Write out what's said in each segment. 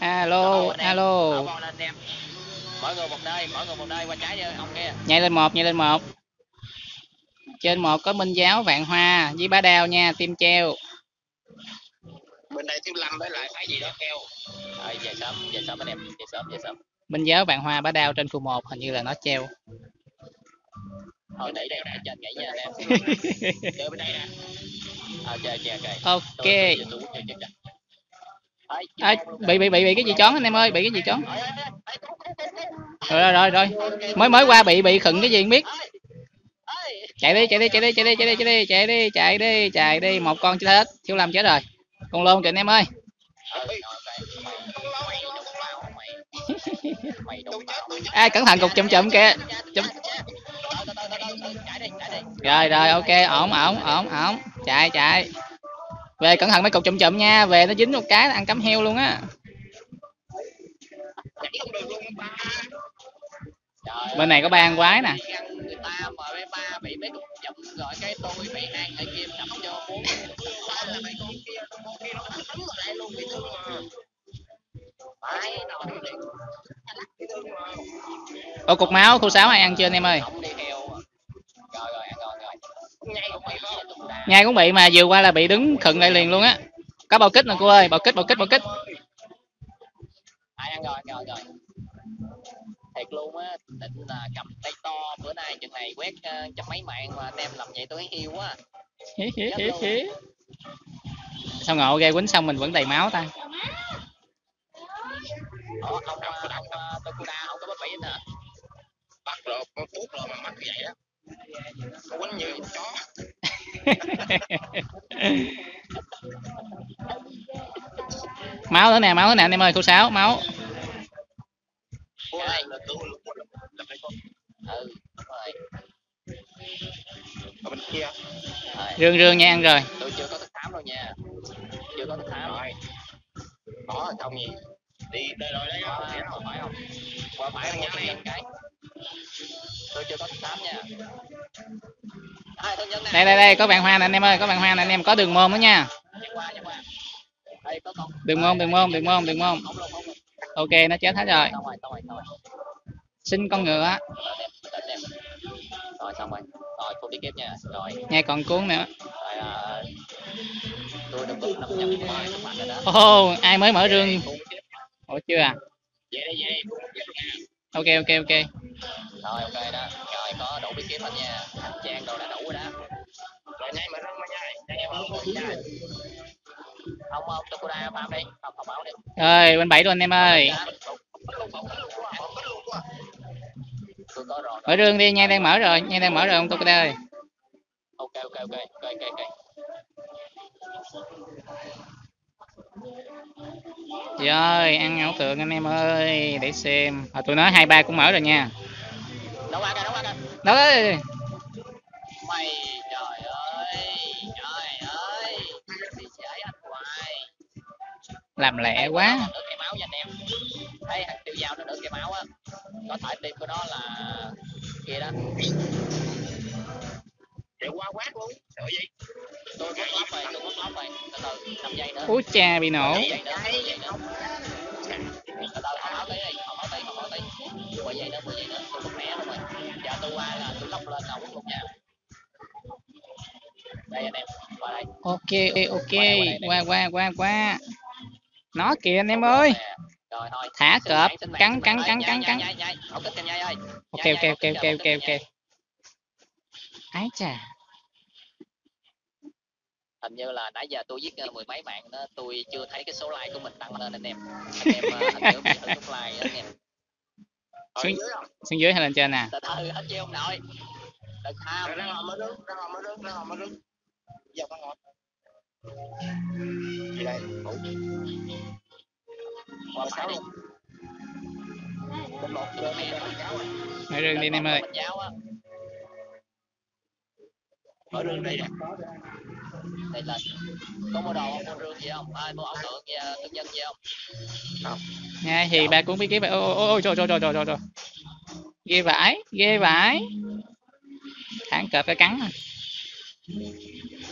Alo, anh em alo. con anh em, mỗi người một nơi qua trái với ông kia. Nhảy lên một, nhảy lên một. Trên một có Minh Giáo, Vạn Hoa với Bá Đao nha, team treo. Bên đây thiếu Lâm với lại phải gì đó keo. Rồi về sớm anh em, về sớm. Minh Giáo, Vạn Hoa, Bá Đao trên khu 1 hình như là nó treo. Thôi để trên nhảy nha anh em. Chơi bên đây nè. Chơi ok. Ok. Tôi chơi. À, bị cái gì chón anh em ơi, bị cái gì chón. Rồi. Mới qua bị khựng cái gì không biết. Chạy đi, một con chết hết, thiếu Lâm chết rồi. Con lôn kìa anh em ơi. Cẩn thận cục chùm kìa. Rồi ok, ổn. Chạy. Về cẩn thận mấy cục chùm nha, về nó dính một cái là ăn cắm heo luôn á. Bên này có ba con quái nè. Người ta mà ba bị mấy cục chùm rồi cái tôi bị hai thầy kim đập cho bốn. Là mấy con kia nó tắm vào đây luôn bị thương mà. Phải nó Ủa cục máu khu 6 ai ăn chưa anh em ơi? Rồi ăn rồi. Nhai cũng bị mà vừa qua là bị đứng khựng lại liền luôn á. Có bao kích nè cô ơi, bao kích. Ai ăn rồi. Thiệt luôn á, định là cầm tay to bữa nay chừng này quét trăm mấy mạng mà anh em làm vậy tôi thấy yêu quá. Sao ngộ ghê, quýnh xong mình vẫn đầy máu ta. Ông Tokuda không có bất bị hả? Bắt rồi, con tuốt rồi mà mắc vậy đó. Quýnh như chó. Máu nữa nè anh em ơi, khu 6 máu. Đúng rồi. Ở bên kia. Rương nha ăn rồi. Tôi chưa có thức thám đâu nha. Chưa có thức thám. Rồi. Có xong gì? Đi đây rồi đấy không? Phải không? Qua phải một nhân cái. Tôi chưa có thức thám nha. Đây có vạn hoa nè anh em ơi, có vạn hoa nè anh em, có đường môn nữa nha. Đường môn. Ok, nó chết hết rồi. Xin con ngựa. Rồi xong rồi. Rồi full ticket nha. Rồi. Nghe còn cuốn nữa. Tôi được bút 500 rồi đó. Ô, ai mới mở rương? Ủa chưa à? Vậy. Ok. Rồi ok đó. Rồi có đủ bí kíp hết nha. Hành trang đồ đã đủ rồi đó. Rồi nhai mà răng mà nhai. Ông Tokuda farm đi, không bảo đi. Rồi bên 7 luôn anh em ơi. Mở rương đi, nhai đang mở rồi ông Tokuda ơi. Ok. Rồi ăn ảo tượng anh em ơi, để xem. Tụi nó 2-3 cũng mở rồi nha. Đâu ra kìa. Đó. Mày trời ơi. Đi trễ anh hoài. Làm lẹ quá. Được cái máu nha anh em. Thấy thằng tiêu dao nó được cái máu á. Có thể tim của nó là kia đó. Để qua quát luôn. Sợ gì? Tôi mất lóc rồi. Từ 5 giây nữa. Úi cha bị nổ. Từ từ không báo tí đi. 10 giây nữa. Tôi mất mẹ luôn rồi. Giờ tôi qua là tôi lóc lên đầu luôn nha. Đây anh em, qua đây. Ok. Qua. Nó kìa anh em ơi. Rồi thôi. Thả cọp, cắn. Ok. Ái chà. Hình như là nãy giờ tôi giết mười mấy mạng đó, tôi chưa thấy cái số like của mình tăng lên anh em. Anh nhớ biết thử số like anh em. Xuống dưới hay lên trên nè? Từ từ hết chiêu ông nội. Đừng tham. Ra ngồi mới đứng. Giờ con ngồi. Gì đây? Qua 6 đi. Một rương đi Mở rương đi anh em ơi. Mở rương đi. Đây là có mua đồ không, mua rương gì không? Ai mua ảo tượng gì, tượng nhân gì không? Không. Nha thì ba cuốn bí kíp. Ôi trời. Ghê vãi. Thẳng cọp phải cắn.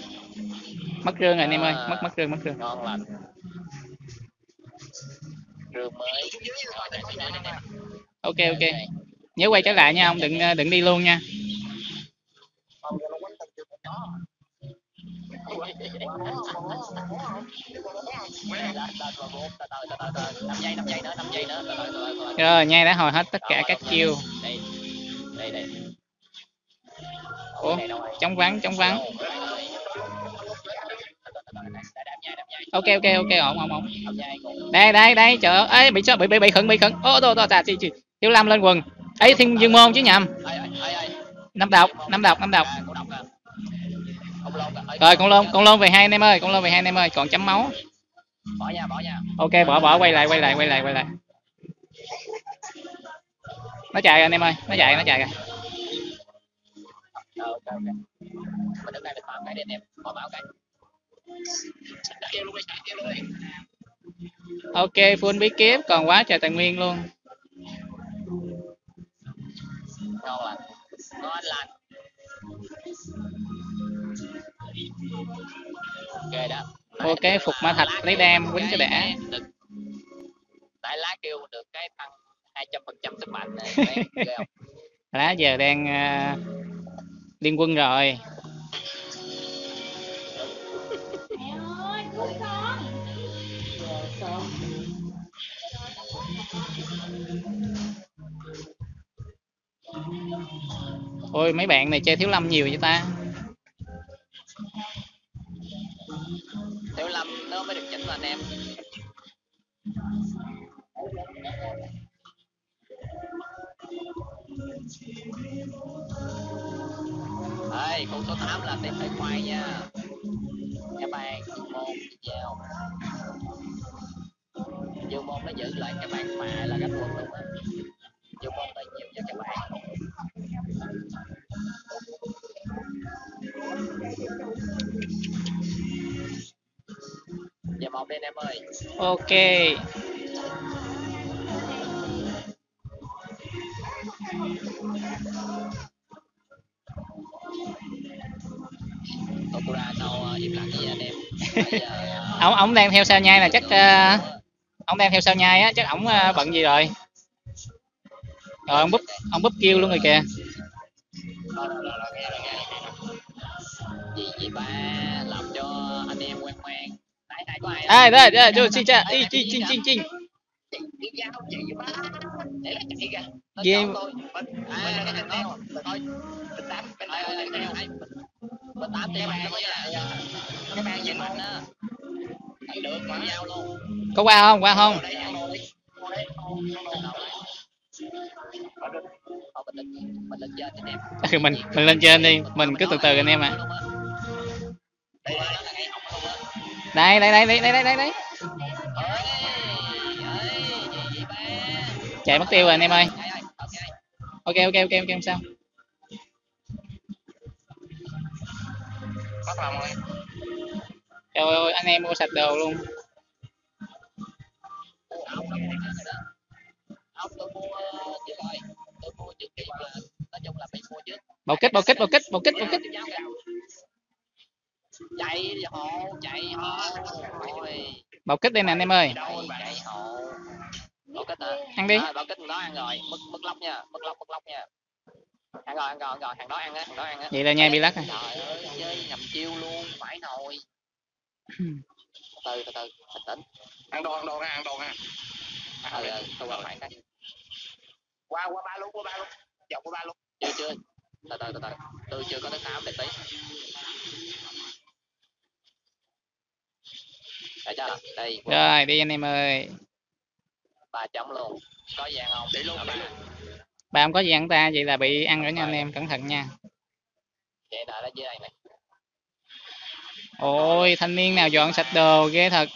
Mất rương rồi anh em ơi, mất rương. Ngon lành. rương mới. Ok ok, nhớ quay trở lại nha ông, đừng đi luôn nha. Rồi nha, đã hồi hết tất cả các chiêu. Đây. Ủa, trống vắng. Ok ổn. Đây trời ơi, bị khẩn. Ô tô Thiếu Lâm lên quần. Ấy Thiên Dương Môn chứ nhầm. Năm độc. Rồi con lôn về 2 anh em ơi, còn chấm máu. Bỏ nha. Ok bỏ quay lại. Nó chạy rồi anh em ơi, nó chạy rồi. Ok. Mình đứng đây mình farm cái đi anh em, bỏ bảo cái. Ok, full bí kíp, còn quá trời tài nguyên luôn. Ngon lành. Ok đó. Ok, phục ma thạch lấy đam quýnh cho đã. Tại lá kêu được cái tăng 200% sức mạnh này. Lá giờ đang liên quân rồi. Ôi mấy bạn này chơi Thiếu Lâm nhiều vậy ta. Thiếu Lâm nó mới được chỉnh mà anh em. Ê, khu số 8 là tiếp phải khoai nha. Các bạn Dương môn nó giữ lại các bạn mà là gấp quân luôn á. Dương môn bao nhiêu cho các bạn. Giờ một đi anh em ơi. Ok. Okura sau im lặng gì anh em. Ông đang theo sao nhai là chắc ông đang theo sao nhai á, chắc ổng bận gì rồi. Rồi ông búp kêu luôn rồi kìa. Gì ba làm cho anh em ngoan. Này có ai. Đây cho xin cha chinh. Game Bên 8 tiền bạn các bạn nhìn mình á. Được mà nhau luôn. có qua không? Mình lên trên đi, mình cứ từ từ anh em ạ. Đây. Chạy mất tiêu rồi anh em ơi. Ok không sao. Trời ơi anh em mua sạch đồ luôn. Bầu kích. Chạy hộ. Bầu kích đây nè anh em ơi. Chạy hộ. Bầu kích hả? Ăn đi. Bầu kích đó ăn rồi, mất lóc nha. Ăn rồi, hàng đó ăn á. Vậy là nhai bị lắc rồi. Trời ơi, chơi nhầm chiêu luôn, phải nồi. Từ bình tĩnh. Ăn đồ ha. Tôi qua phải cái. Qua ba luôn. Dọc qua ba luôn. Chưa. Từ. Tôi chưa có tới 8 để tí. Đây. Rồi đi anh em ơi. 3 chấm luôn. Có vàng không? Để luôn. Ba không có gì ăn ta, vậy là bị ăn rồi nha anh em, cẩn thận nha. Vậy là ở dưới đây này. Ôi thanh niên nào dọn sạch đồ ghê thật.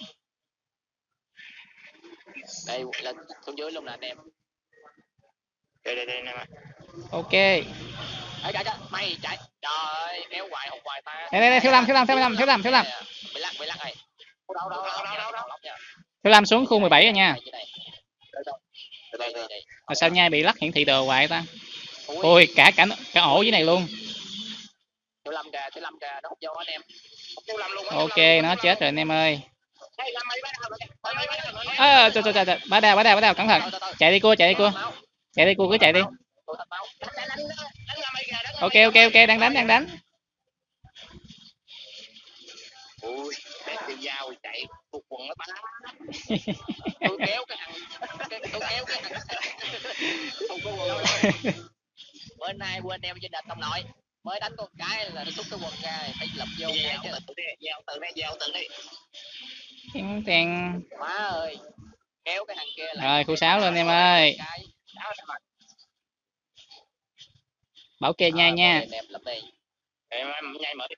Đây lên xuống dưới luôn nè anh em. Đây anh em. Ok. Mày chạy. Trời ơi, kéo hoài hụt hoài ta. Đây Thiếu Lâm. Bị lắc này. Đâu. Thiếu Lâm xuống khu 17 rồi nha. Đây. Mà sao nhai bị lắc hiển thị đồ hoài ta. Ôi cả ổ dưới này luôn. Thiếu Lâm kìa, nó hút vô anh em. Ok nó chết rồi anh em ơi. Đây là mày bắt đầu rồi. Mày bắt đầu rồi. Trời, bá đào cẩn thận. Chạy đi cua chạy đi cua cứ chạy đi. Ok đang đánh. Ui, để tiêu dao chạy phục quần nó bắn. Tôi kéo cái thằng không có quần. Bữa nay quên đeo trên đền ông nội, mới đánh con cái là nó xúc cái quần ra phải lập vô cái chứ. Gieo tự đi. Tiền. Má ơi, kéo cái thằng kia lại. Rồi khu 6 lên em ơi. Bảo kê nha. Em lập đi. Em nhai mở đi.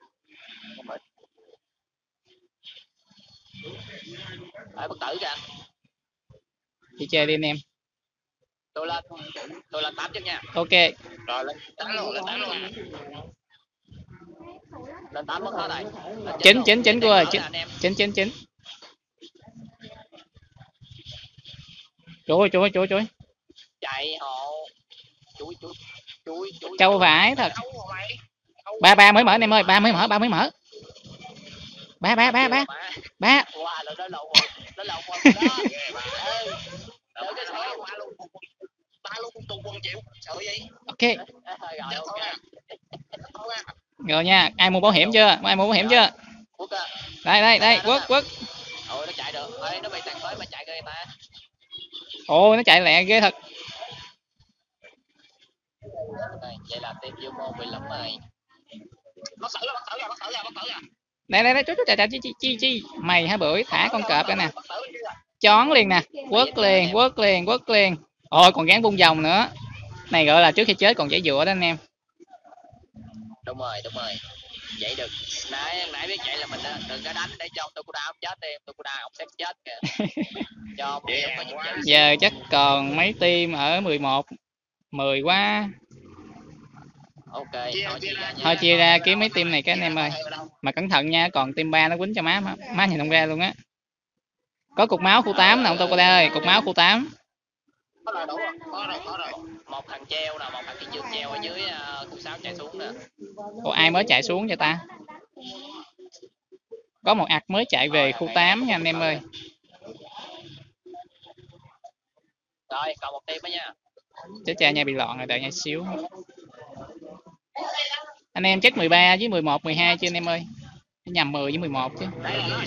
Phải bất tử kìa. Đi chơi đi anh em. Tôi lên 8 chứ nha. Ok. Rồi lên 8 luôn à. Lên 8 mất hết rồi. Chín cua ơi, chín. Chuối. Chạy hộ. Chuối. Châu vải thật. Ba mới mở anh em ơi, ba mới mở. Ba. Wow, nó lộn đó. Đỡ cái xe qua luôn. Ba luôn tụt quần chịu. Sợ gì? Ok. Rồi. Rồi nha, ai mua bảo hiểm chưa? Đây, quất. Ôi nó chạy được. Ê, nó bị tàn phế mà chạy ghê ta. Ôi nó chạy lẹ ghê thật. Vậy là team vô môn bị lắm rồi. Nó sợ ra. Đây, trời chi. Mày hả bưởi thả con cọp đây nè. Chón liền nè, quất liền. Ôi còn gán bung vòng nữa. Này gọi là trước khi chết còn giải dụa đó anh em. Đúng rồi. Vậy được. Nãy biết vậy là mình đừng có đánh để cho Tokuda không chết đi, Tokuda ông sẽ chết kìa. Cho giờ chắc còn mấy team ở 11 10 quá. Ok, thôi chia ra kiếm mấy team này cái anh em ơi. Mà cẩn thận nha, còn team 3 nó quýnh cho má nhìn không ra luôn á. Có cục máu khu 8 nè ông Tokuda ơi, cục máu khu 8. Có rồi. Một thằng treo nè, một thằng cái giường treo ở dưới khu 6 chạy xuống nè. Ủa ai mới chạy xuống cho ta? Có một ạc mới chạy về khu 8 nha anh em ơi. Rồi, còn một team đó nha. Chết cha nha, bị loạn rồi, đợi nha xíu. Anh em chết 13 với 11, 12 chứ anh em ơi. Nhầm 10 với 11 chứ. Đây là nó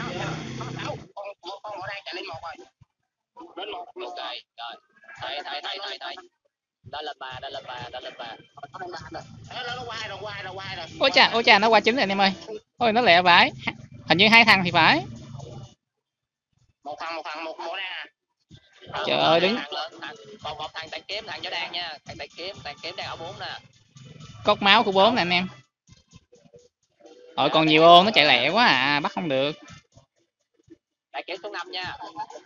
con đang chạy lên 1 rồi. Lên 1. Ok, rồi. Thấy. Đó lên 3. Nó qua rồi. Ôi cha nó qua 9 rồi anh em ơi. Ôi nó lẹ vãi. Hình như 2 thằng thì phải. Một thằng một nè. Trời ơi đứng. Một thằng tàn kiếm, thằng Võ Đan nha. Thằng tàn kiếm đang ở 4 nè. Cốc máu của 4 nè anh em. Còn nhiều ô nó chạy lẹ quá à, bắt không được. Tàn kiếm số 5 nha.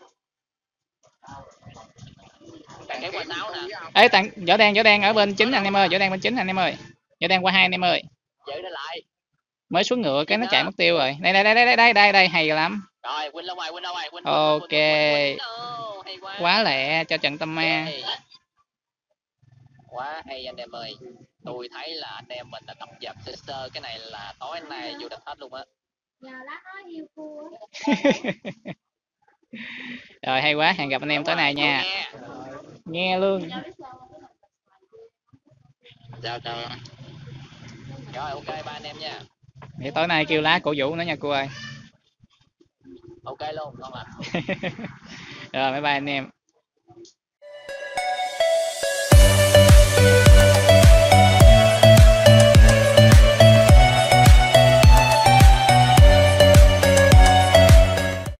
Tàn kiếm qua 6 nè. Ê Võ Đan ở bên 9 anh em ơi, Võ Đan bên 9 anh em ơi. Võ Đan qua 2 anh em ơi. Giữ nó lại. Mới xuống ngựa cái nó chạy mất tiêu rồi. Đây hay lắm. Rồi, win đâu rồi. Ok. Quá lẹ cho trận tâm ma. Quá hay anh em ơi. Tôi thấy là anh em mình đã tập dập sơ cái này là tối nay vô địch hết luôn á. Rồi hay quá, hẹn gặp anh em tối nay nha. Nghe luôn. Chào. Rồi ok ba anh em nha. Để tối nay kêu lá cổ vũ nữa nha cô ơi. Ok luôn, ngon lành. Rồi bye bye anh em.